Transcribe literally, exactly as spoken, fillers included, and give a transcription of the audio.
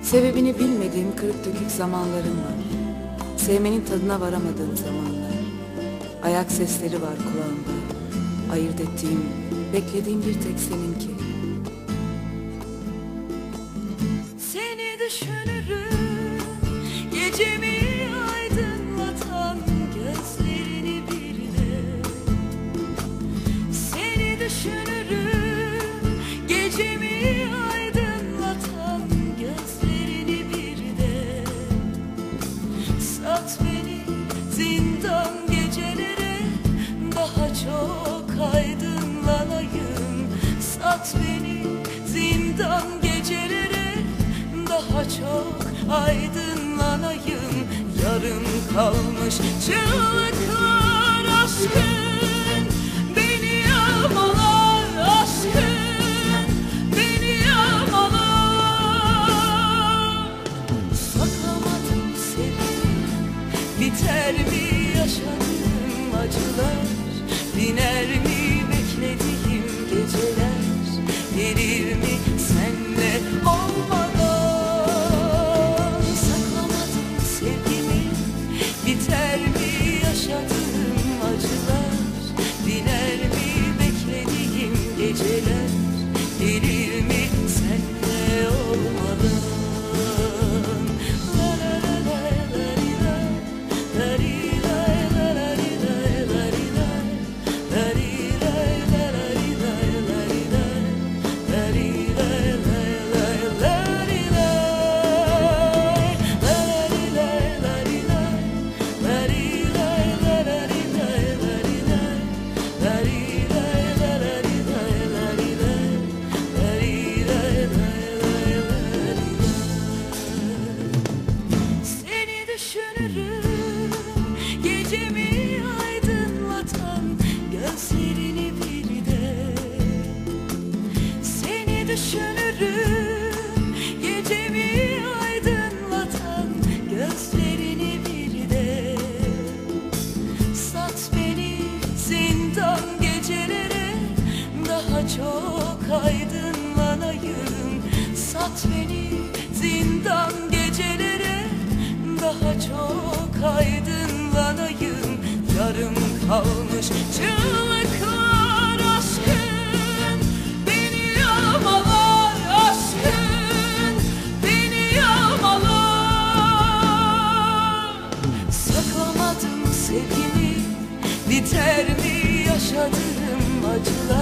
Sebebini bilmediğim kırık dökük zamanlarım var. Sevmenin tadına varamadığım zamanlar. Ayak sesleri var kulağımda. Ayırt ettiğim, beklediğim bir tek seninki. Seni düşünürüm, gecemi aydınlatan gözlerini bir de. Seni düşünürüm, gecemi aydınlatan gözlerini bir de. Sat beni zindan gecelere, daha çok aydınlanayım. Sat beni zindan gecelere, daha çok aydınlanayım. Yarım kalmış çığlıklar aşkın beni yağmalar, aşkın beni yağmalar. Saklamadım seni, biter mi yaşadığım acılar? Biner mi beklediğim geceler? Gelir mi senle olmadan? Saklamadım sevgimi, biter mi yaşadığım acılar? Biner mi beklediğim geceler? Gelir mi senle olmadan? La la la la la la la la la la gecemi aydınlatan gözlerini bir de. Seni düşünürüm, gecemi aydınlatan gözlerini bir de. Sat beni zindan gecelere, daha çok aydınlanayım. Sat beni zindan gecelere, daha çok aydınlanayım. Yarım kalmış çığlıklar aşkın beni yağmalar, aşkın beni yağmalar. Saklamadım sevgimi, biter mi yaşadığım acılar?